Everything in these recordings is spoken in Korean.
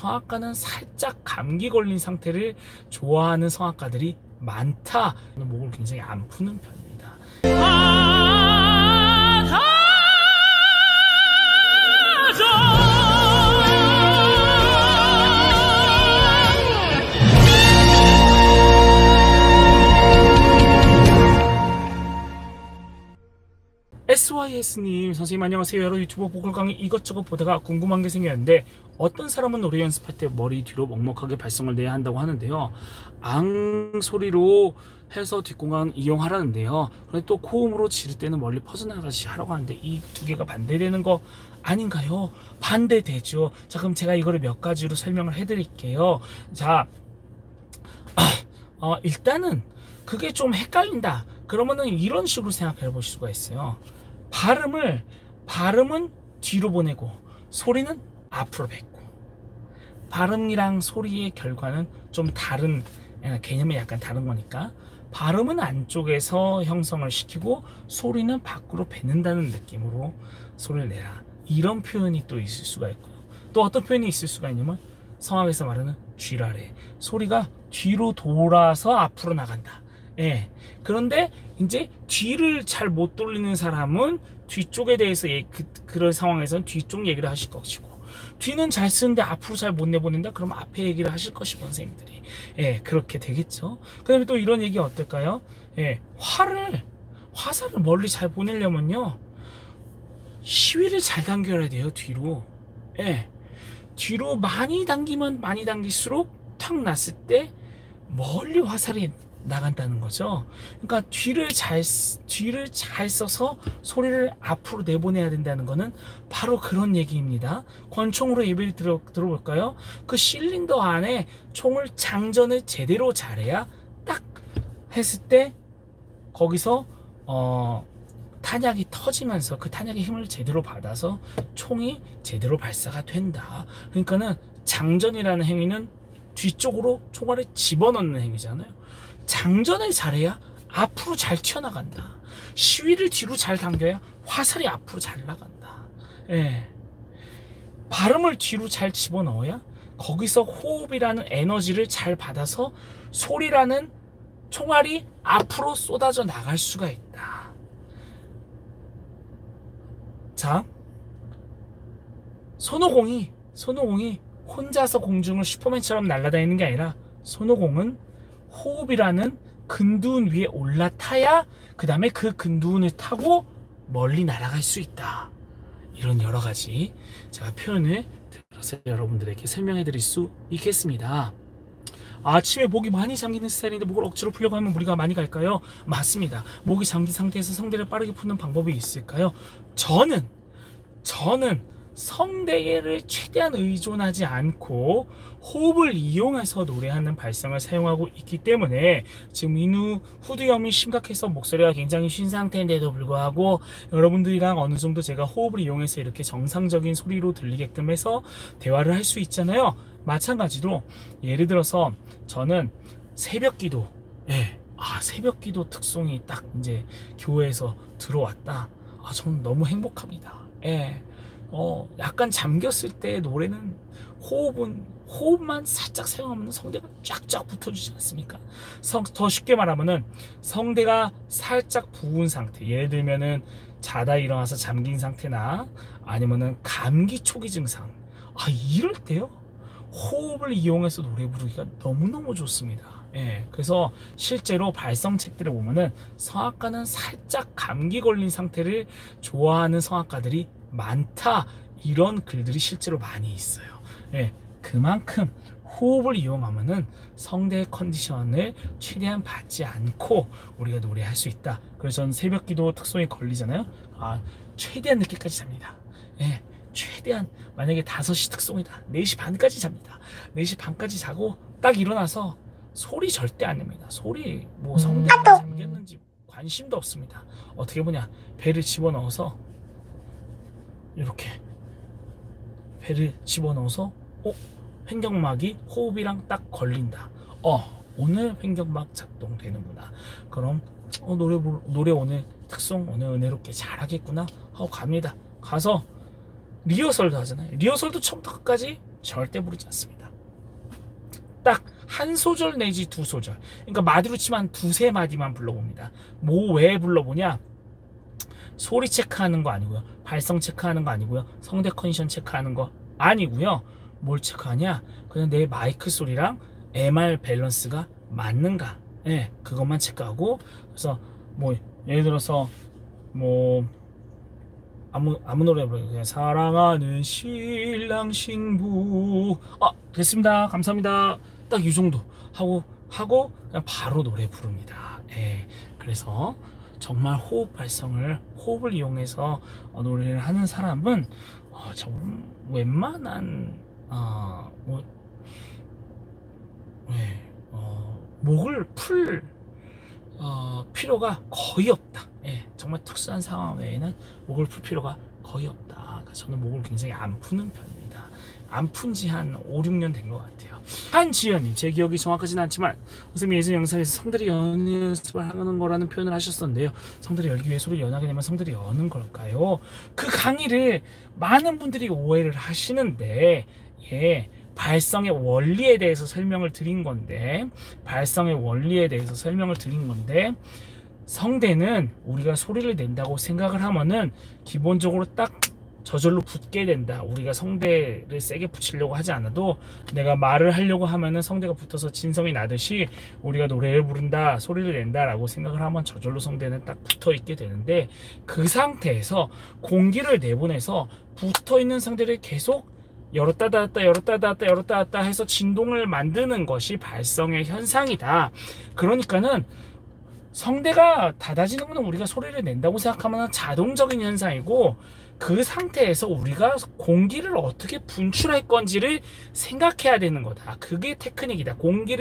성악가는 살짝 감기 걸린 상태를 좋아하는 성악가들이 많다. 목을 굉장히 안 푸는 편입니다. SYS님, 선생님 안녕하세요. 여러 유튜버 보컬 강의 이것저것 보다가 궁금한 게 생겼는데, 어떤 사람은 노래 연습할 때 머리 뒤로 먹먹하게 발성을 내야 한다고 하는데요, 앙 소리로 해서 뒷공간 이용하라는데요, 그런데 또 고음으로 지를 때는 멀리 퍼져나가시 하라고 하는데, 이 두 개가 반대되는 거 아닌가요? 반대되죠. 자, 그럼 제가 이거를 몇 가지로 설명을 해드릴게요. 자, 일단은 그게 좀 헷갈린다 그러면은 이런 식으로 생각해 보실 수가 있어요. 발음은 뒤로 보내고 소리는 앞으로 뱉고, 발음이랑 소리의 결과는 좀 다른, 개념이 약간 다른 거니까 발음은 안쪽에서 형성을 시키고 소리는 밖으로 뱉는다는 느낌으로 소리를 내라, 이런 표현이 또 있을 수가 있고요. 또 어떤 표현이 있을 수가 있냐면, 성악에서 말하는 쥐라래, 소리가 뒤로 돌아서 앞으로 나간다. 예. 그런데 이제 뒤를 잘 못 돌리는 사람은 뒤쪽에 대해서 그런 상황에서는 뒤쪽 얘기를 하실 것이고, 뒤는 잘 쓰는데 앞으로 잘 못 내보낸다 그럼 앞에 얘기를 하실 것이고, 선생님들이. 예, 그렇게 되겠죠. 그 다음에 또 이런 얘기 어떨까요? 예, 화살을 멀리 잘 보내려면요, 시위를 잘 당겨야 돼요. 뒤로. 예, 뒤로 많이 당기면 많이 당길수록 탁 났을 때 멀리 화살이 나간다는 거죠. 그러니까 뒤를 잘 써서 소리를 앞으로 내보내야 된다는 거는 바로 그런 얘기입니다. 권총으로 예배를 들어볼까요? 그 실린더 안에 총을 장전을 제대로 잘해야 딱 했을 때 거기서 탄약이 터지면서 그 탄약의 힘을 제대로 받아서 총이 제대로 발사가 된다. 그러니까는 장전이라는 행위는 뒤쪽으로 총알을 집어넣는 행위잖아요. 장전을 잘해야 앞으로 잘 튀어나간다. 시위를 뒤로 잘 당겨야 화살이 앞으로 잘 나간다. 예. 발음을 뒤로 잘 집어넣어야 거기서 호흡이라는 에너지를 잘 받아서 소리라는 총알이 앞으로 쏟아져 나갈 수가 있다. 자, 손오공이 혼자서 공중을 슈퍼맨처럼 날아다니는 게 아니라, 손오공은 호흡이라는 근두운 위에 올라타야 그 다음에 그 근두운을 타고 멀리 날아갈 수 있다. 이런 여러 가지 제가 표현을 들어서 여러분들에게 설명해 드릴 수 있겠습니다. 아침에 목이 많이 잠기는 스타일인데 목을 억지로 풀려고 하면 무리가 많이 갈까요? 맞습니다. 목이 잠긴 상태에서 성대를 빠르게 푸는 방법이 있을까요? 저는 성대를 최대한 의존하지 않고 호흡을 이용해서 노래하는 발성을 사용하고 있기 때문에 지금 인후 후두염이 심각해서 목소리가 굉장히 쉰 상태인데도 불구하고 여러분들이랑 어느 정도 제가 호흡을 이용해서 이렇게 정상적인 소리로 들리게끔 해서 대화를 할 수 있잖아요. 마찬가지로 예를 들어서 저는 새벽기도, 새벽기도 특송이 딱 이제 교회에서 들어왔다. 저는 너무 행복합니다. 약간 잠겼을 때 노래는 호흡만 살짝 사용하면 성대가 쫙쫙 붙어주지 않습니까? 더 쉽게 말하면은 성대가 살짝 부은 상태, 예를 들면은 자다 일어나서 잠긴 상태나 아니면은 감기 초기 증상, 이럴 때요 호흡을 이용해서 노래 부르기가 너무너무 좋습니다. 그래서 실제로 발성책들을 보면은 성악가는 살짝 감기 걸린 상태를 좋아하는 성악가들이 많다, 이런 글들이 실제로 많이 있어요. 그만큼 호흡을 이용하면은 성대의 컨디션을 최대한 받지 않고 우리가 노래할 수 있다. 그래서 저는 새벽기도 특성이 걸리잖아요. 최대한 늦게까지 잡니다. 최대한, 만약에 5시 특송이다, 4시 반까지 잡니다. 4시 반까지 자고 딱 일어나서 소리 절대 안 냅니다. 소리 성대가 잠겼는지 관심도 없습니다. 어떻게 보냐, 배를 집어넣어서 이렇게 배를 집어넣어서 횡격막이 호흡이랑 딱 걸린다. 오늘 횡격막 작동되는구나. 그럼 노래 오늘 특송 오늘 은혜롭게 잘하겠구나 하고 갑니다. 가서 리허설도 하잖아요. 리허설도 처음부터 끝까지 절대 부르지 않습니다. 딱 한 소절 내지 두 소절, 그러니까 마디로 치면 한 두세 마디만 불러봅니다. 뭐 왜 불러보냐? 소리 체크하는 거 아니고요, 발성 체크하는 거 아니고요, 성대 컨디션 체크하는 거 아니고요. 뭘 체크하냐? 그냥 내 마이크 소리랑 MR 밸런스가 맞는가, 예, 그것만 체크하고. 그래서 뭐 예를 들어서 뭐 아무 노래 부르요. 그냥 사랑하는 신랑 신부, 됐습니다, 감사합니다, 딱 이 정도 하고 그냥 바로 노래 부릅니다. 예, 그래서 정말 호흡을 이용해서 노래를 하는 사람은 좀 웬만한 뭐, 예, 목을 풀 필요가 거의 없다. 예, 정말 특수한 상황 외에는 목을 풀 필요가 거의 없다. 그러니까 저는 목을 굉장히 안 푸는 편입니다. 안 푼 지 한 5, 6년 된 것 같아요. 한지연님, 제 기억이 정확하지는 않지만 선생님이 예전 영상에서 성들이 여는 연습을 하는 거라는 표현을 하셨었는데요. 성들이 열기 위해 소리를 연하게 내면 성들이 여는 걸까요? 그 강의를 많은 분들이 오해를 하시는데, 예, 발성의 원리에 대해서 설명을 드린 건데, 성대는 우리가 소리를 낸다고 생각을 하면은 기본적으로 딱 저절로 붙게 된다. 우리가 성대를 세게 붙이려고 하지 않아도 내가 말을 하려고 하면은 성대가 붙어서 진성이 나듯이 우리가 노래를 부른다, 소리를 낸다 라고 생각을 하면 저절로 성대는 딱 붙어 있게 되는데, 그 상태에서 공기를 내보내서 붙어 있는 성대를 계속 열었다 닫았다 해서 진동을 만드는 것이 발성의 현상이다. 그러니까는 성대가 닫아지는 것은 우리가 소리를 낸다고 생각하면 자동적인 현상이고, 그 상태에서 우리가 공기를 어떻게 분출할 건지를 생각해야 되는 거다. 그게 테크닉이다.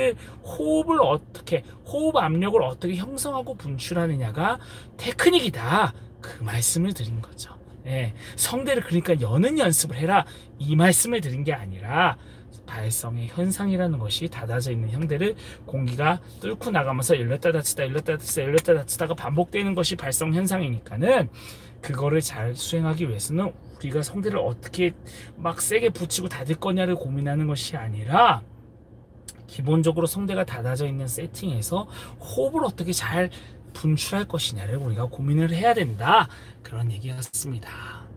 호흡 압력을 어떻게 형성하고 분출하느냐가 테크닉이다. 그 말씀을 드린 거죠. 예, 성대를 그러니까 여는 연습을 해라, 이 말씀을 드린 게 아니라, 발성의 현상이라는 것이 닫아져 있는 형대를 공기가 뚫고 나가면서 열렸다 닫히다가 반복되는 것이 발성 현상이니까는, 그거를 잘 수행하기 위해서는 우리가 성대를 어떻게 막 세게 붙이고 닫을 거냐를 고민하는 것이 아니라, 기본적으로 성대가 닫아져 있는 세팅에서 호흡을 어떻게 잘 분출할 것이냐를 우리가 고민을 해야 된다, 그런 얘기였습니다.